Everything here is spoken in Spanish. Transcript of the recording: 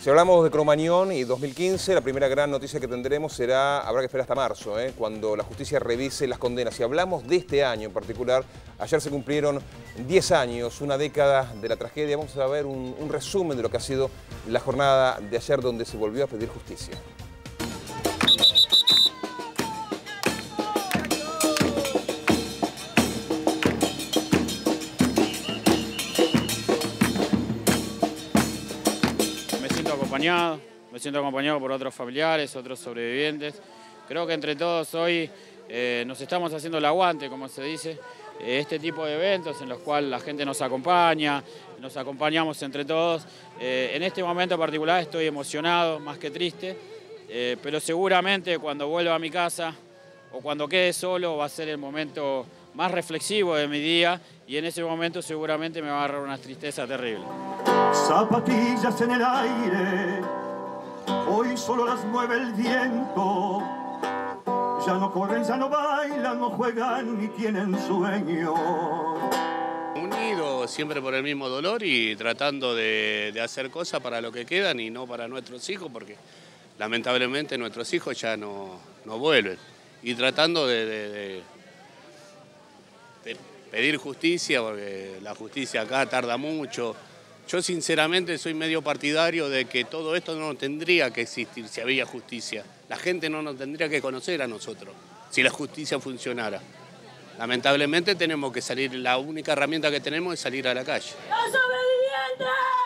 Si hablamos de Cromañón y 2015, la primera gran noticia que tendremos habrá que esperar hasta marzo, cuando la justicia revise las condenas. Si hablamos de este año en particular, ayer se cumplieron 10 años, una década de la tragedia. Vamos a ver un resumen de lo que ha sido la jornada de ayer, donde se volvió a pedir justicia. Me siento acompañado por otros familiares, otros sobrevivientes. Creo que entre todos hoy nos estamos haciendo el aguante, como se dice, este tipo de eventos en los cuales la gente nos acompaña, nos acompañamos entre todos. En este momento particular estoy emocionado, más que triste, pero seguramente cuando vuelva a mi casa o cuando quede solo va a ser el momento más reflexivo de mi día, y en ese momento seguramente me va a agarrar una tristeza terrible. Zapatillas en el aire, hoy solo las mueve el viento. Ya no corren, ya no bailan, no juegan ni tienen sueño. Unidos siempre por el mismo dolor y tratando de hacer cosas para lo que quedan y no para nuestros hijos, porque lamentablemente nuestros hijos ya no vuelven. Y tratando de pedir justicia, porque la justicia acá tarda mucho. Yo sinceramente soy medio partidario de que todo esto no tendría que existir si había justicia. La gente no nos tendría que conocer a nosotros si la justicia funcionara. Lamentablemente tenemos que salir, la única herramienta que tenemos es salir a la calle. ¡Los sobrevivientes!